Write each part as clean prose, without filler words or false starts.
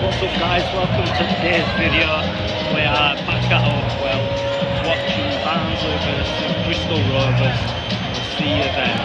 What's up guys, welcome to today's video. We are back at Oakwell watching Barnsley versus Bristol Rovers. We'll see you then.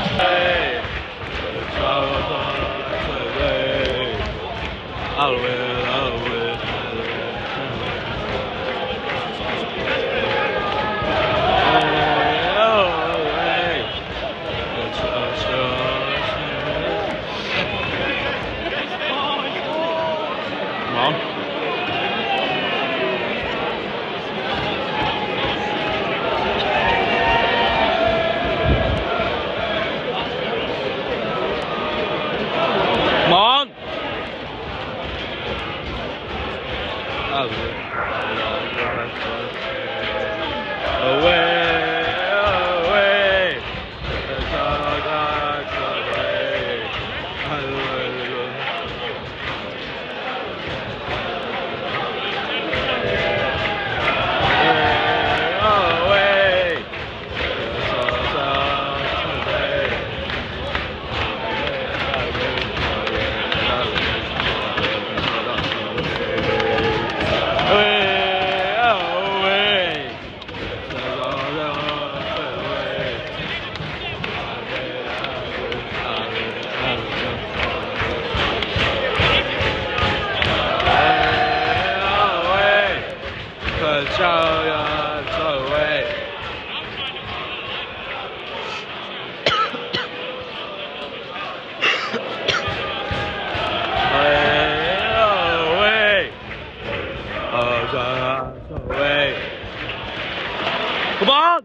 Come on!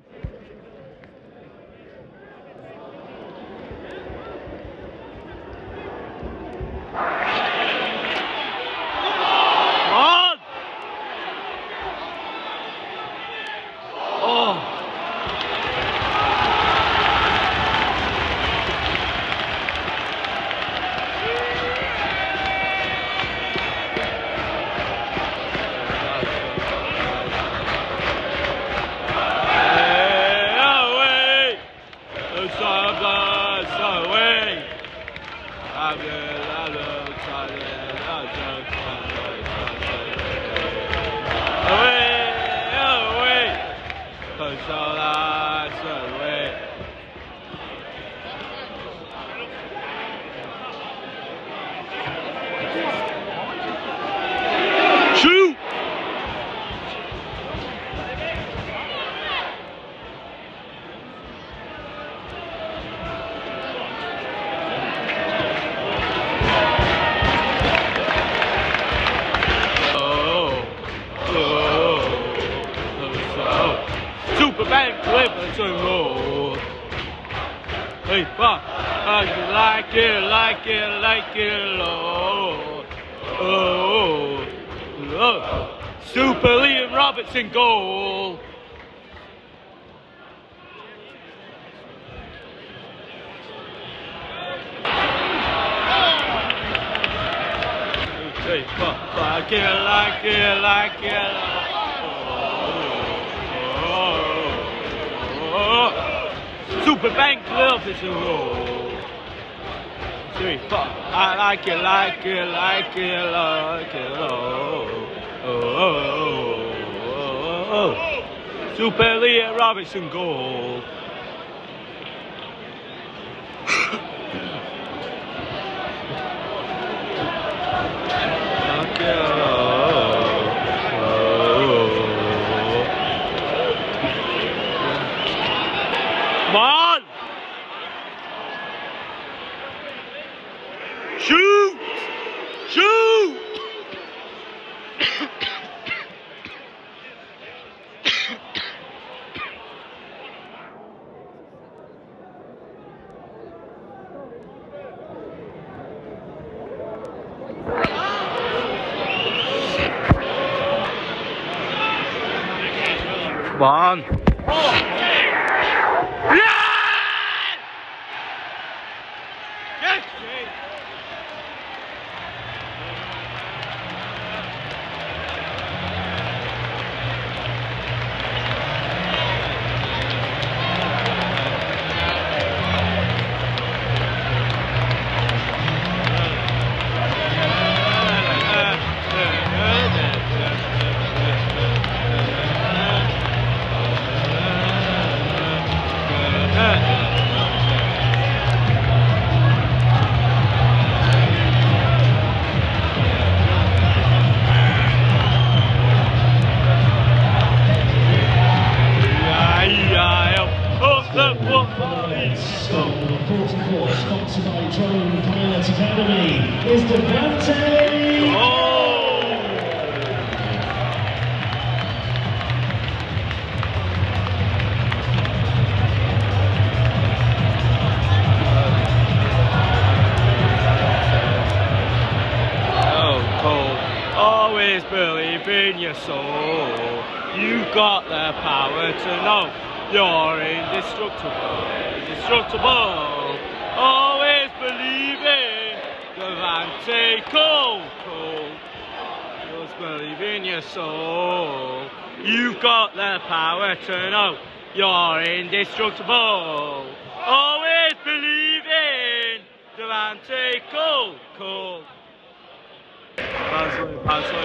Shoot! Super bank Liverpool roll. Hey, fuck! Like it, Lord. Oh, Super Liam Robertson goal. Hey, fuck! Like it. Super bank Liverpool roll. 3, 4. I like it. Super Liam Robertson goal. Come on! Shoot! Shoot! Come on! Always believe in your soul. You've got the power to know you're indestructible. Indestructible. Always believe in Devante Cole. Just believe in your soul. You've got the power to know you're indestructible. Always believe in Devante Cole. Barnsley.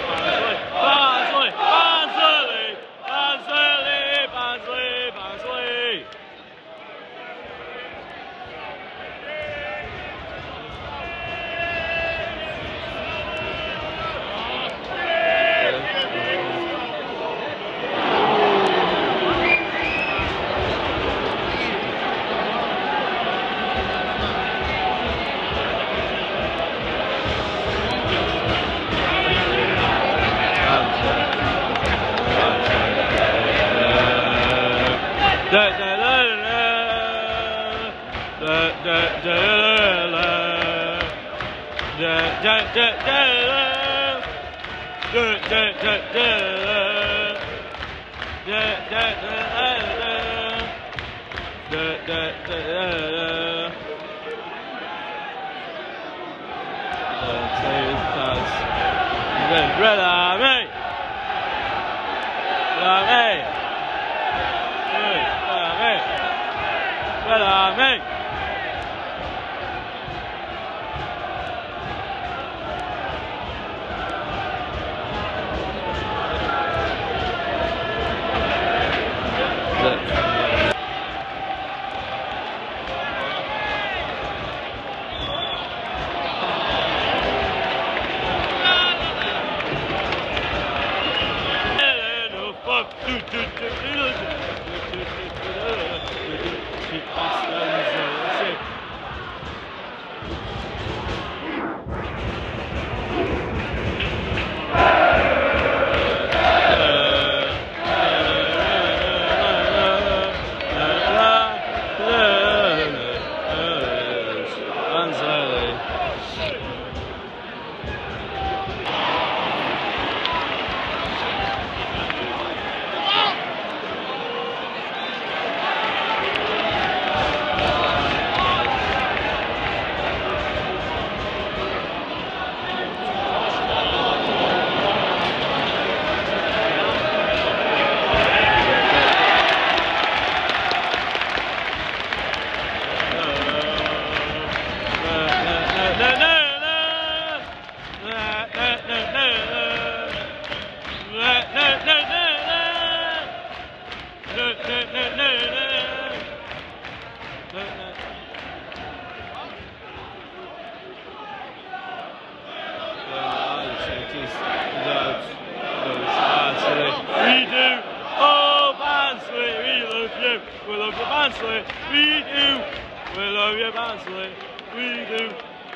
We love you, Barnsley. We do. We love you, Barnsley. We do.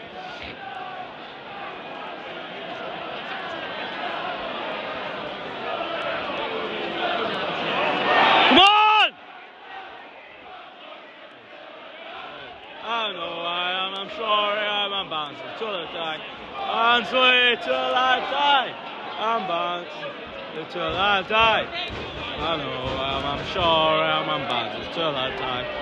Come on! I know I am. I'm sorry. I'm Barnsley till I die. Barnsley till I die. I'm Barnsley till I die. I know I'm sure I'm Barnsley till I die.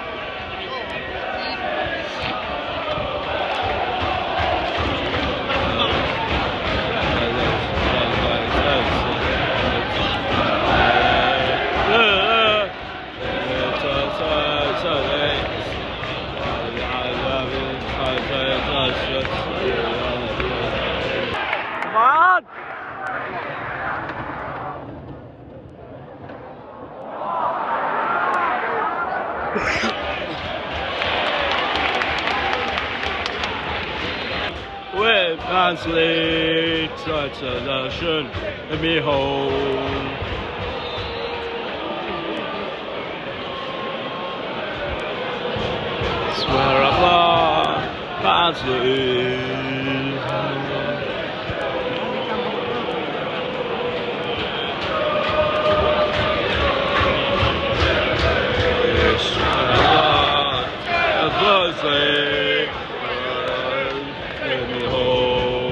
Come on! With Barnsley, such a notion, and behold. Swear I've lost Barnsley. say, take me home.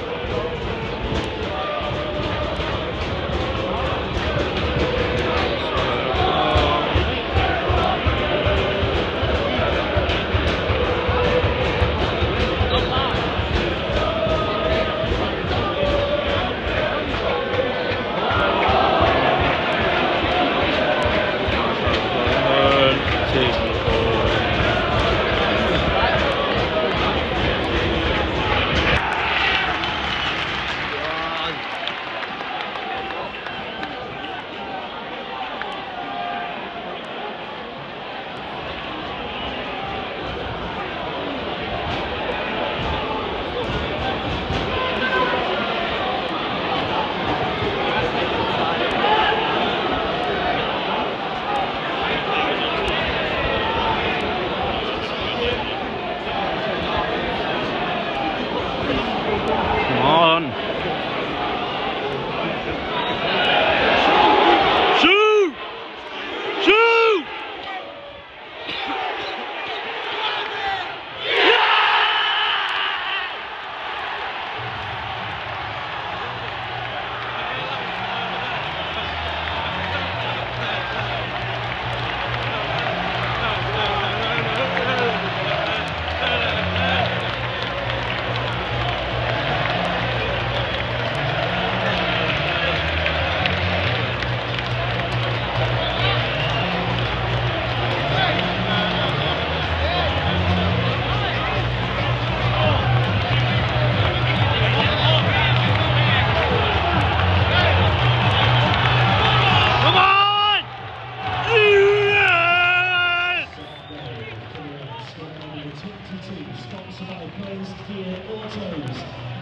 Sponsored by Praised Kia Autos,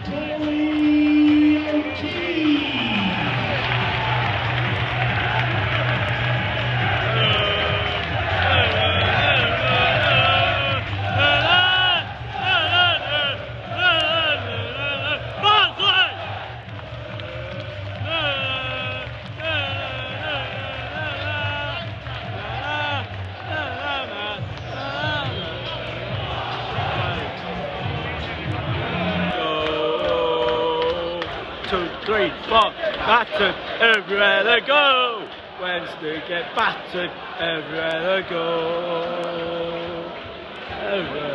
Terry O'Keefe. Two, three, four, battered everywhere they go. Wednesday get battered everywhere they go. Everywhere.